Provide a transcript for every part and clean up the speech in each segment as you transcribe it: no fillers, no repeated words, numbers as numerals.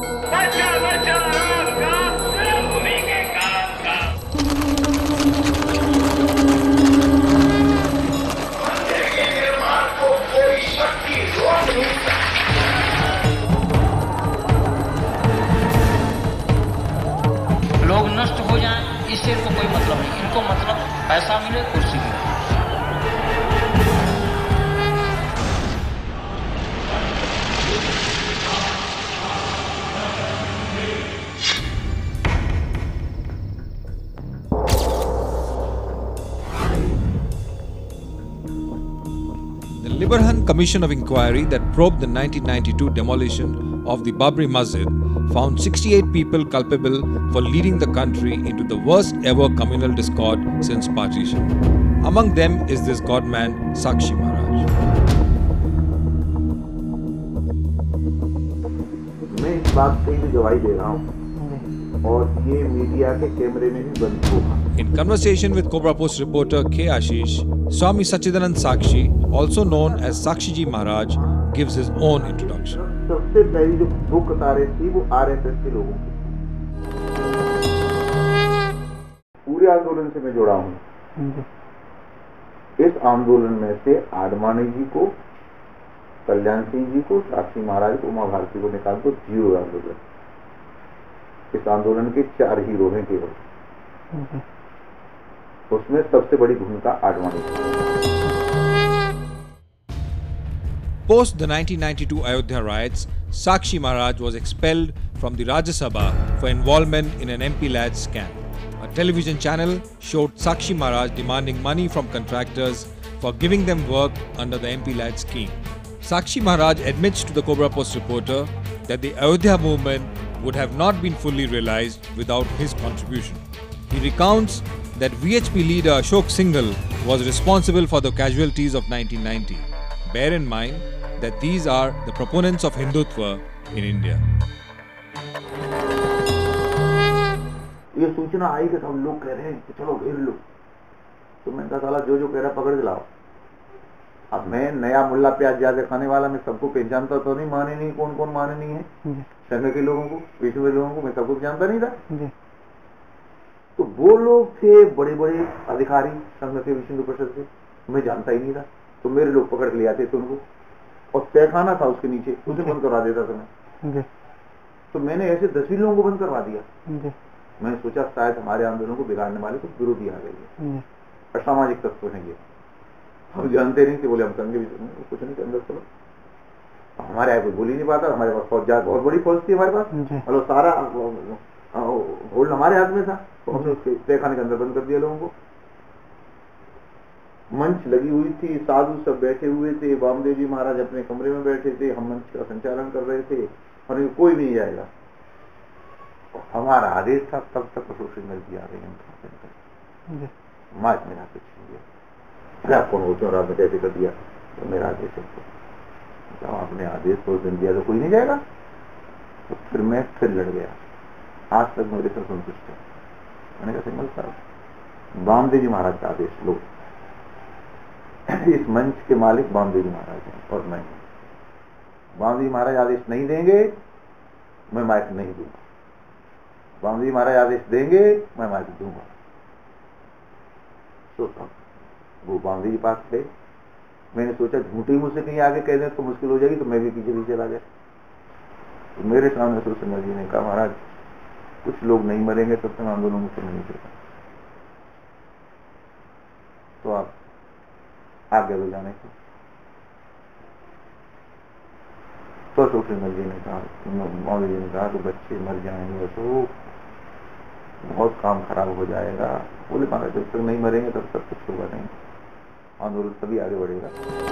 लोग नष्ट हो जाएं, इससे इनको कोई मतलब नहीं। इनको मतलब पैसा मिले, कुर्सी मिले। The Librhan Commission of Inquiry that probed the 1992 demolition of the Babri Masjid found 68 people culpable for leading the country into the worst ever communal discord since partition. Among them is this godman Sakshi Maharaj. मैं इस बात की भी गवाही दे रहा हूँ और ये मीडिया के कैमरे में भी बंद होगा। In conversation with Cobra Post reporter K. Ashish, Swami Sachidanand Sakshi, also known as Sakshi Ji Maharaj, gives his own introduction. सबसे पहली जो दो कतारें थी वो आरएसएस के लोगों की। पूरे आंदोलन से मैं जुड़ा हूँ। इस आंदोलन में से आडवाणी जी को, कल्याण सिंह जी को, साक्षी महाराज को, उमा भारती को निकाल दो, जीरो आंदोलन। इस आंदोलन के 4 हीरो हैं केवल। उसमें सबसे बड़ी भूमिका आडवाणी की। Post the 1992 Ayodhya riots, Sakshi Maharaj was expelled from the Rajya Sabha for involvement in an MP lad scam. A television channel showed Sakshi Maharaj demanding money from contractors for giving them work under the MP lad scheme. Sakshi Maharaj admits to the Cobra Post reporter that the Ayodhya movement would have not been fully realized without his contribution. He recounts that VHP leader Ashok Singhal was responsible for the casualties of 1990. Bear in mind that these are the proponents of Hindutva in India. ये सूचना आई कि सब लोग कह रहे हैं कि चलो घेर लो, तो मैंने कहा साला जो कह रहा पकड़ के लाओ। अब मैं नया मुल्ला प्याज ज्यादा खाने वाला, मैं सबको पहचानता तो नहीं, माने नहीं, कौन कौन माने नहीं है, संघ के लोगों को, विष्णु के लोगों को, मैं सबको जानता नहीं था। तो वो लोग थे बड़े बड़े अधिकारी संघ के, विष्णु परिषद के, मैं जानता ही नहीं था। तो मेरे लोग पकड़ के ले आते थे उनको, और तहखाना था उसके नीचे, उसे बंद करवा देता था मैं। तो मैंने ऐसे 10 लोगों को बंद करवा दिया। मैंने सोचा शायद हमारे आंदोलन को बिगाड़ने वाले कुछ विरोधी आ गए हैं, असामाजिक तत्व हैं ये, हम जानते नहीं थे। बोले हम संघ कुछ नहीं के अंदर चलो, हमारे यहाँ कोई बोल ही नहीं पाता। हमारे पास फौज, बहुत बड़ी फौज थी हमारे पास, मतलब सारा होल्ड हमारे हाथ में था। तो हमने उसके तहखाने के अंदर बंद कर दिया लोगों को। मंच लगी हुई थी, साधु सब बैठे हुए थे, वामदेव जी महाराज अपने कमरे में बैठे थे, हम मंच का संचालन कर रहे थे और कोई नहीं जाएगा। हमारा आदेश था, तब तक अशोक सिंघल जी आ गए, मार्च में आके छीन गया। आप कौन होते हो, आपने कैसे कर दिया? तो मेरा आदेश है। जब आपने आदेश तो दिन दिया तो कोई नहीं जाएगा। तो फिर मैं लड़ गया। आज तक मेरे से संतुष्ट है। मैंने कहा सिंघल साहब, वामदेव जी महाराज का आदेश लो। इस मंच के मालिक वामदेव जी महाराज हैं और मैं। वामदेव जी महाराज आदेश नहीं देंगे, मैं माइक नहीं दूंगा। वामदेव जी महाराज आदेश देंगे, मैं माइक दूंगा। सोचता वो वामदेव जी पास गए। मैंने सोचा झूठी मुझसे कहीं आगे कह दें तो मुश्किल हो जाएगी, तो मैं भी पीछे चला गया। तो मेरे सामने अशोक सिंघल जी ने कहा, महाराज कुछ लोग नहीं मरेंगे तब तक आंदोलन मुझसे नहीं चलेगा, तो आप आगे हो जाने को। तो अशोक सिंघल जी ने कहा, मौलवी जी ने कहा तो बच्चे मर जाएंगे तो बहुत काम खराब हो जाएगा। बोले महाराज जब तक नहीं मरेंगे तब तक कुछ होगा नहीं, आंदोलन तभी आगे बढ़ेगा।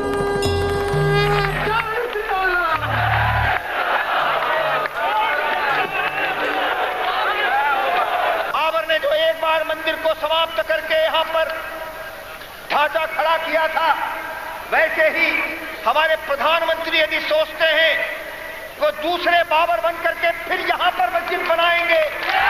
बाबर ने जो एक बार मंदिर को समाप्त करके यहाँ पर ढांचा खड़ा किया था, वैसे ही हमारे प्रधानमंत्री यदि सोचते हैं वो दूसरे बाबर बन करके फिर यहाँ पर मस्जिद बनाएंगे।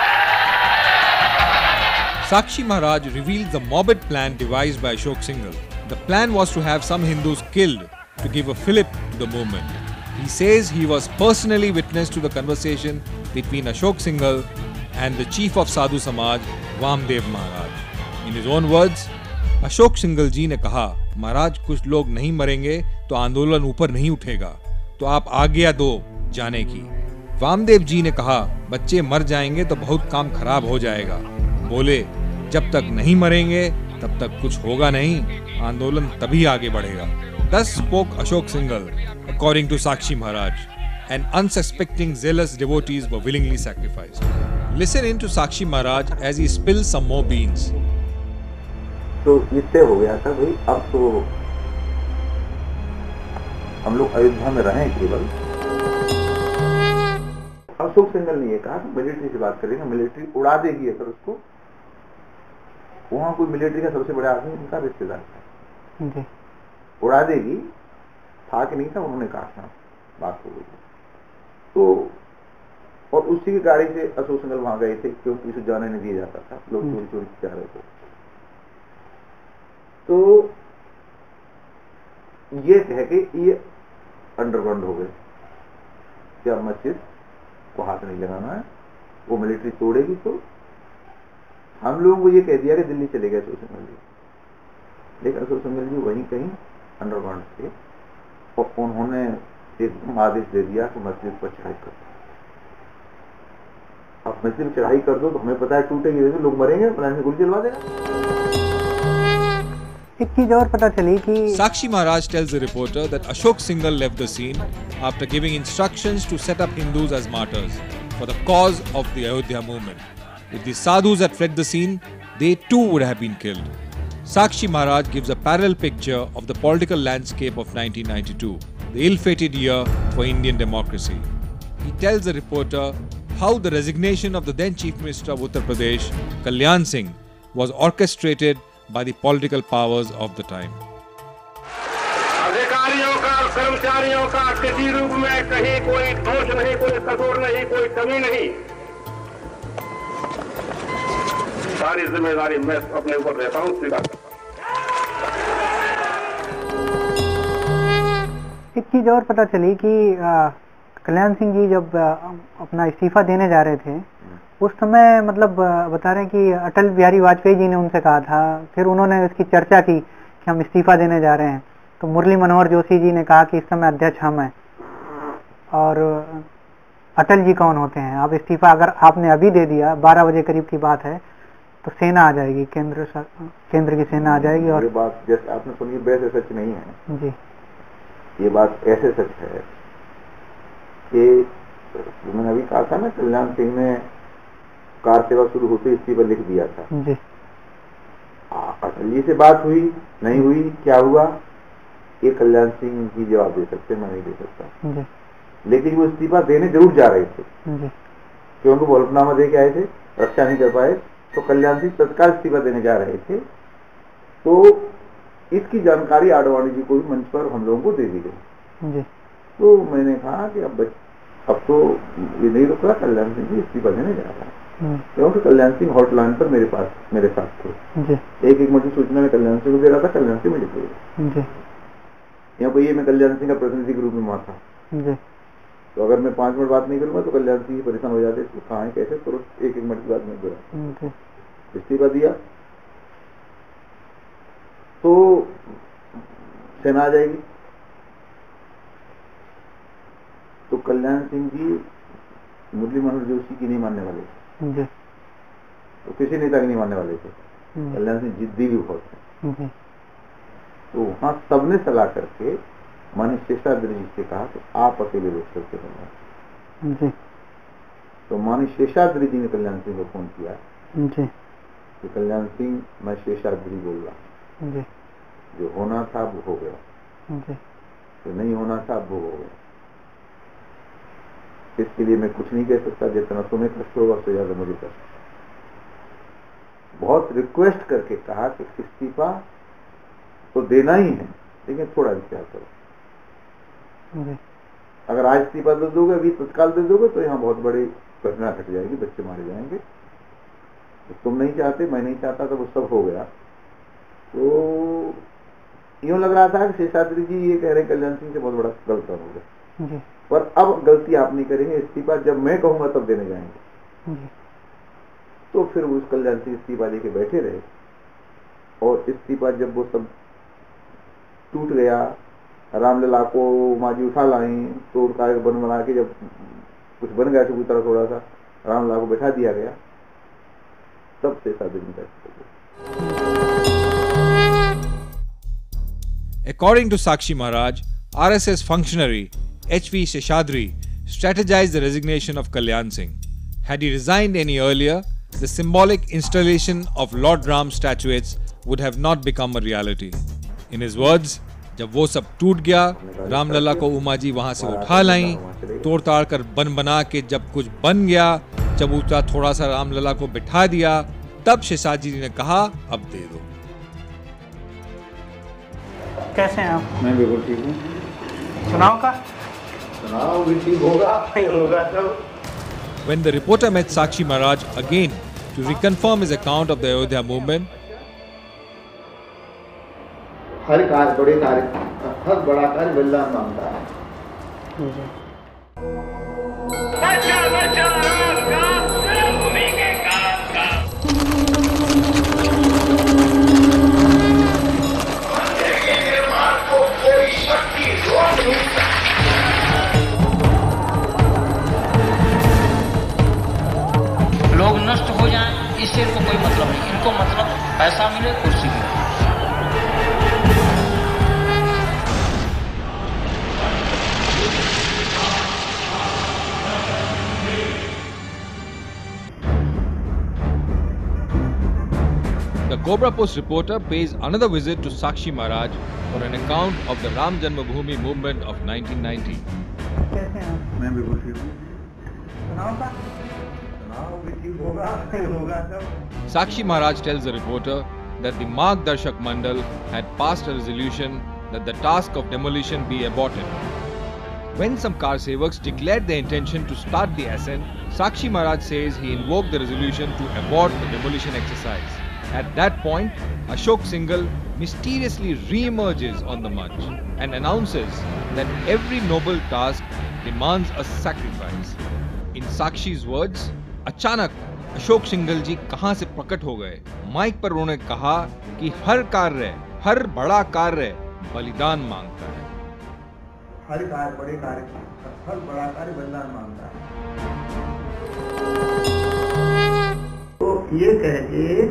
Sakshi Maharaj reveals the morbid plan devised by Ashok Singhal. The plan was to have some Hindus killed to give a fillip to the movement. He says he was personally witness to the conversation between Ashok Singhal and the chief of Sadhu Samaj, Vamdev Maharaj. In his own words, Ashok Singhal जी ने कहा, महाराज कुछ लोग नहीं मरेंगे तो आंदोलन ऊपर नहीं उठेगा, तो आप आज्ञा दो जाने की। वामदेव जी ने कहा, बच्चे मर जाएंगे तो बहुत काम खराब हो जाएगा। बोले, जब तक नहीं मरेंगे तब तक कुछ होगा नहीं, आंदोलन तभी आगे बढ़ेगा। Thus spoke Ashok Singhal, according to Sakshi Maharaj, and unsuspecting zealous devotees were willingly sacrificed. Listen in to Sakshi Maharaj as he spills some more beans. तो इससे हो गया था भाई, अब तो हम लोग अयोध्या में रहें केवल। अशोक सिंघल ने ये कहा कि मिलिट्री से बात करेंगे, मिलिट्री उड़ा देगी अगर उसको। वहां कोई मिलिट्री का सबसे बड़ा आदमी उनका रिश्तेदार था, उड़ा देगी, था कि नहीं था, उन्होंने कहा था, बात हो गई। तो और उसी की गाड़ी से अशोक सिंघल वहां गए थे, क्योंकि उसे जाने नहीं दिया जाता था, लोग चोरी चोरी जा रहे थे। तो ये कह के ये अंडरग्राउंड हो गए कि अब मस्जिद को हाथ नहीं लगाना है, वो मिलिट्री तोड़ेगी। तो हम लोगों को ये कह दिया कि दिल्ली चले गए अशोक सिंघल जी, लेकिन अशोक सिंघल जी वहीं कहीं अंडरग्राउंड थे और उन्होंने एक आदेश दे दिया कि मस्जिद पर चढ़ाई कर दो। अब मस्जिद पर चढ़ाई कर दो तो हमें पता है टूटेगी, लोग मरेंगे, प्लान में गोली चलवा देगा। Sakshi Maharaj tells the reporter that Ashok Singhal left the scene after giving instructions to set up Hindus as martyrs for the cause of the Ayodhya movement. If the sadhus had fled the scene, they too would have been killed. Sakshi Maharaj gives a parallel picture of the political landscape of 1992, the ill-fated year for Indian democracy. He tells the reporter how the resignation of the then Chief Minister of Uttar Pradesh, Kalyan Singh, was orchestrated by the political powers of the time. अधिकारियों का, कर्मचारियों का किसी रूप में कहीं कोई दोष नहीं, कोई कसूर नहीं, कोई कमी नहीं, सारी जिम्मेदारी मैं अपने ऊपर लेता हूं, स्वीकार करता हूं। एक चीज और पता चली कि कल्याण सिंह जी जब अपना इस्तीफा देने जा रहे थे, उस समय मतलब बता रहे हैं कि अटल बिहारी वाजपेयी जी ने उनसे कहा था, फिर उन्होंने इसकी चर्चा की कि हम इस्तीफा देने जा रहे हैं, तो मुरली मनोहर जोशी जी ने कहा कि इस समय अध्यक्ष हम हैं और अटल जी कौन होते हैं, आप इस्तीफा अगर आपने अभी दे दिया, 12 बजे करीब की बात है, तो सेना आ जाएगी, केंद्र की सेना आ जाएगी। और ये बात जैसे आपने सुनी वैसे सच नहीं है जी, ये बात ऐसे सच है कि मैंने अभी कहा था ना, कल्याण सिंह ने कार सेवा शुरू होते इस्तीफा लिख दिया था जी। अटल जी से बात हुई नहीं हुई, क्या हुआ, ये कल्याण सिंह ही जवाब दे सकते, मैं नहीं दे सकता जी। लेकिन वो इस्तीफा देने जरूर जा रहे थे जी। क्योंकि वो हल्फनामा दे के आए थे, रक्षा नहीं कर पाए, तो कल्याण सिंह तत्काल इस्तीफा देने जा रहे थे। तो इसकी जानकारी आडवाणी जी को भी मंच पर हम लोगों को दे दी गई जी। तो मैंने कहा कि अब तो ये नहीं रुक रहा, कल्याण सिंह जी इस्तीफा देने जा रहा है, क्योंकि कल्याण सिंह हॉटलाइन पर मेरे साथ थे जी। एक मिनट की सूचना में कल्याण सिंह को दे रहा था, कल्याण सिंह मुझे दे जी। यहाँ पर ये मैं कल्याण सिंह का प्रतिनिधि के रूप में वहां था जी। तो अगर मैं 5 मिनट बात नहीं करूंगा तो कल्याण सिंह परेशान हो जाते, तो कहाँ है कैसे, तो एक मिनट की बात नहीं करा, इस्तीफा दिया तो सेना आ जाएगी। तो कल्याण सिंह जी मुरली मनोहर जोशी की नहीं मानने वाले थे, तो किसी नेता की नहीं मानने वाले थे, कल्याण सिंह जिद्दी भी बहुत थे। तो वहां सबने सलाह करके माननीय शेषाद्री जी से कहा कि आप अकेले रोक सकते हैं। तो माननीय शेषाद्री जी ने कल्याण सिंह को फोन किया कि कल्याण सिंह, मैं शेषाद्री बोल रहा, जो होना था वो हो गया, जो नहीं होना था वो हो गया, इसके लिए मैं कुछ नहीं कह सकता, जितना तुम्हें कष्ट होगा उससे ज्यादा मुझे कष्ट। बहुत रिक्वेस्ट करके कहा कि इस्तीफा तो देना ही है, लेकिन थोड़ा विचार करो, अगर आज इस्तीफा दे दोगे, अभी तत्काल दे दोगे, तो यहाँ बहुत बड़ी घटना घट जाएगी, बच्चे मारे जाएंगे। तो तुम नहीं चाहते, मैं नहीं चाहता, तो वो सब हो गया। तो यूं लग रहा था कि शेषाद्री जी ये कह रहे कल्याण सिंह से बहुत बड़ा गलत हो गया, जी पर अब गलती आप नहीं करेंगे, इस्तीफा जब मैं कहूंगा तब देने जाएंगे। जी तो फिर वो कल्याण सिंह इस्तीफा लेके बैठे रहे, और इस्तीफा जब वो सब टूट गया, रामलला को माजी उठा लाई, तोड़ का बन बना के जब कुछ बन गया चबूतरा थोड़ा सा, रामलला को बैठा दिया गया, तब से शादी का। According to Sakshi Maharaj, RSS functionary H.V. Seshadri strategized the resignation of Kalyan Singh. Had he resigned any earlier, the symbolic installation of Lord Ram statuettes would have not become a reality. In his words, जब वो सब टूट गया, रामलला को उमा जी वहां से उठा लाई, तोड़ ताड़ कर बन बना के जब कुछ बन गया, चबूतरा थोड़ा सा रामलला को बिठा दिया, तब शेषाद्री ने कहा अब दे दो। कैसे हैं आप? मैं बिल्कुल ठीक हूँ। चुनाव का चुनाव भी ठीक होगा, नहीं होगा तो। When the reporter met Sakshi Maharaj again to reconfirm his account of the Ayodhya movement, हर कार्य बड़े कार्य, हर बड़ा कार्य बलिदान मांगता है। बचा बचा राम का भूमि के काम का। लोग नष्ट हो जाएं, इससे इनको कोई मतलब नहीं, इनको मतलब पैसा मिले, कुर्सी मिले। the Cobra Post reporter pays another visit to Sakshi Maharaj for an account of the Ram Janmabhoomi movement of 1990. कैसे हैं आप? मैं बिल्कुल ठीक हूँ। चुनाव का चुनाव भी ठीक होगा, नहीं होगा तो। Sakshi Maharaj tells the reporter that the Marg Darshak Mandal had passed a resolution that the task of demolition be aborted. When some car sevaks declared their intention to start the ascent, Sakshi Maharaj says he invoked the resolution to abort the demolition exercise. At that point, Ashok Singhal mysteriously re-emerges on the march and announces that every noble task demands a sacrifice. In Sakshi's words, अचानक अशोक सिंघल जी कहां से प्रकट हो गए। Mic पर उन्होंने कहा कि हर कार्य, हर बड़ा कार्य बलिदान मांगता है। हर कार्य बड़े कार्य, हर बड़ा कार्य बलिदान मांगता है। तो ये कह के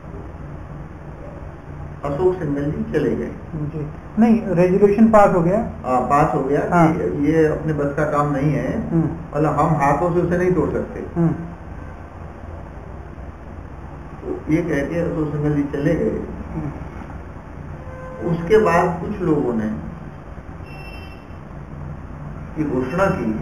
अशोक सिंघल जी चले गए। जी नहीं, रेजोल्यूशन पास हो गया। पास हो गया। हाँ। ये अपने बस का काम नहीं है, मतलब हम हाथों से उसे नहीं तोड़ सकते। तो ये कह के अशोक सिंघल जी चले गए। उसके बाद कुछ लोगों ने ये घोषणा की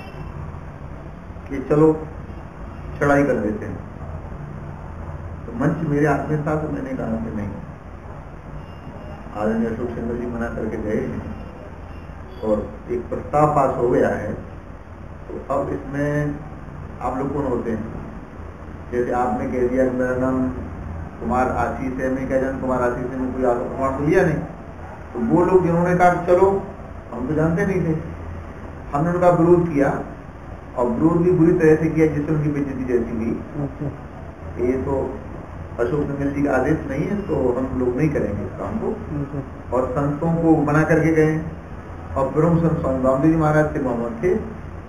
कि चलो चढ़ाई कर देते हैं। तो मंच मेरे हाथ में था, तो मैंने कहा कि नहीं, आदरणीय अशोक सिंघल जी मना करके गए हैं और एक प्रस्ताव पास हो गया है। तो अब इसमें आप लोग कौन होते हैं? जैसे आपने कह दिया मेरा नाम कुमार आशीष है, मैं क्या जानूं कुमार आशीष है, मैं कोई आपको प्रमाण तो लिया नहीं। तो वो लोग जिन्होंने कहा चलो, हम तो जानते नहीं थे, हमने उनका विरोध किया और विरोध भी बुरी तरह से किया, जिससे उनकी बेइज्जती जैसी हुई। ये तो अशोक सिंघल जी का आदेश नहीं है, तो हम लोग नहीं करेंगे इस काम को। और संतों को मना करके गए और प्रमुख संत स्वामी रामदेव जी महाराज से मोहम्मद थे।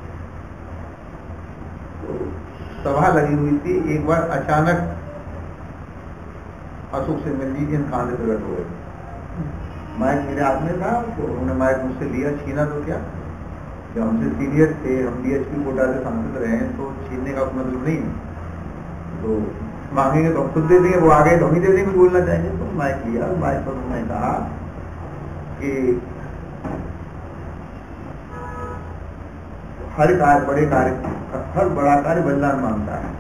तो सभा लगी हुई थी, एक बार अचानक अशोक सिंघल जी इन कहां से प्रकट हो गए। माइक मेरे हाथ में था, तो उन्होंने माइक मुझसे लिया, छीना तो क्या, जब हमसे सीनियर थे, हम डीएसपी कोटा से सांसद रहे हैं, तो छीनने का मतलब नहीं है। तो मांगेंगे तो हम खुद दे देंगे, वो आ गए तो हम ही दे देंगे, कुछ बोलना चाहेंगे। तो माइक लिया, माइक पर उन्होंने कहा कि हर कार्य बड़े कार्य, हर बड़ा कार्य बलिदान मांगता है।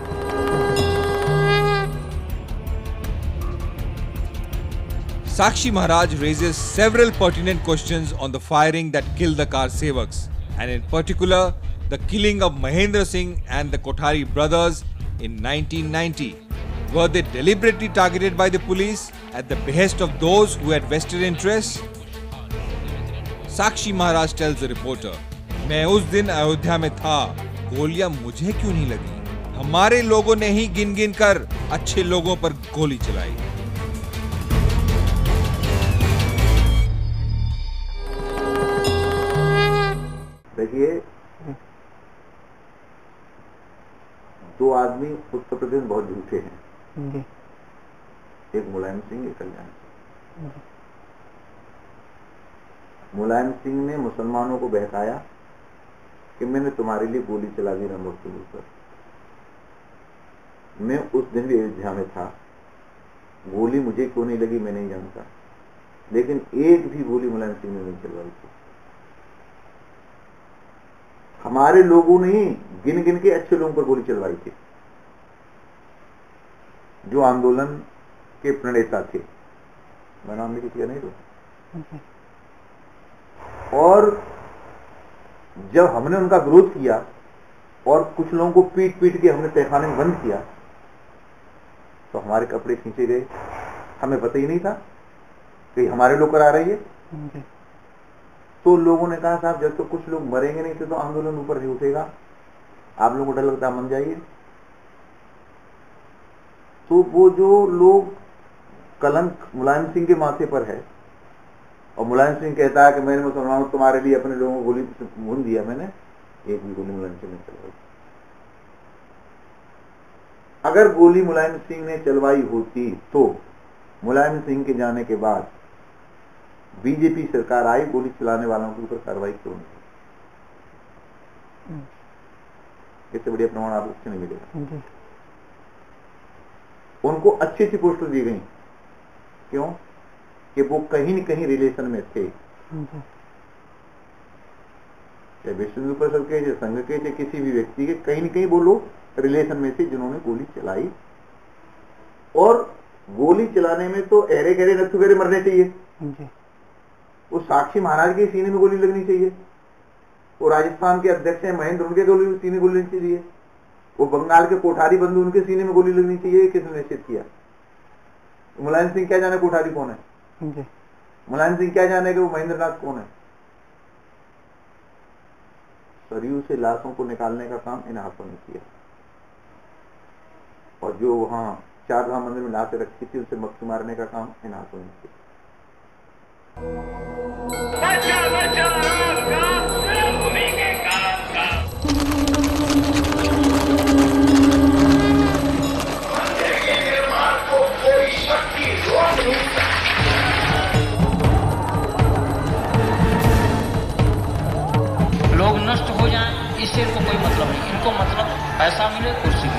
Sakshi Maharaj raises several pertinent questions on the firing that killed the car sevaks, and in particular the killing of Mahendra Singh and the Kothari brothers in 1990. Were they deliberately targeted by the police at the behest of those who had vested interests? Sakshi Maharaj tells the reporter मैं उस दिन अयोध्या में था, गोलियां मुझे क्यों नहीं लगी? हमारे लोगों ने ही गिन गिन कर अच्छे लोगों पर गोली चलाई। देखिए, दो आदमी उत्तर प्रदेश में बहुत झूठे हैं जी। एक मुलायम सिंह, एक कल्याण सिंह। मुलायम सिंह ने मुसलमानों को बहकाया कि मैंने तुम्हारे लिए गोली चला दी नमक के ऊपर। मैं उस दिन भी अयोध्या में था, गोली मुझे क्यों नहीं लगी मैं नहीं जानता, लेकिन एक भी गोली मुलायम सिंह ने नहीं चलवाई थी। हमारे लोगों ने ही गिन गिन के अच्छे लोगों पर गोली चलवाई थी, जो आंदोलन के प्रणेता थे। मैं नाम भी किया नहीं तो। और जब हमने उनका विरोध किया और कुछ लोगों को पीट पीट के हमने तहखाने में बंद किया, तो हमारे कपड़े खींचे गए। हमें पता ही नहीं था कि हमारे लोग करा रही है। तो लोगों ने कहा साहब जब तो कुछ लोग मरेंगे नहीं तो आंदोलन ऊपर नहीं उठेगा, आप लोगों को डर लगता मन जाइए। तो वो जो लोग कलंक मुलायम सिंह के माथे पर है, और मुलायम सिंह कहता है कि मैंने मुसलमानों तुम्हारे लिए अपने लोगों को गोली भून दिया, मैंने एक भी गोली मुलायम सिंह ने चलवाई। अगर गोली मुलायम सिंह ने चलवाई होती तो मुलायम सिंह के जाने के बाद बीजेपी सरकार आई, गोली चलाने वालों के ऊपर कार्रवाई क्यों नहीं? इससे बढ़िया प्रमाण आपको कुछ नहीं मिलेगा। उनको अच्छी अच्छी पोस्टर दी गई, क्यों? कि वो कहीं न कहीं रिलेशन में थे, चाहे विश्व हिंदू परिषद के, चाहे संघ के, चाहे किसी भी व्यक्ति के, कहीं न कहीं वो लोग रिलेशन में थे जिन्होंने गोली चलाई। और गोली चलाने में तो अहरे गहरे नत्थु गहरे मरने चाहिए। वो साक्षी महाराज के सीने में गोली लगनी चाहिए। वो राजस्थान के अध्यक्ष हैं महेंद्र, उनके सीने में गोली लगनी चाहिए। वो बंगाल के कोठारी बंधु, उनके सीने में गोली लगनी चाहिए। किसने निश्चित किया? मुलायम सिंह क्या जाने कोठारी कौन है? मुलायम सिंह क्या जाने कि वो महेंद्र नाथ कौन है? सरयू से लाशों को निकालने का काम इन हाथों ने किया, और जो वहां चारधाम मंदिर में लाशें रखी थी उसे मक्खी मारने का काम इन हाथों ने किया। लोग नष्ट हो जाएं इससे इनको कोई मतलब नहीं, इनको मतलब पैसा मिले, कुर्सी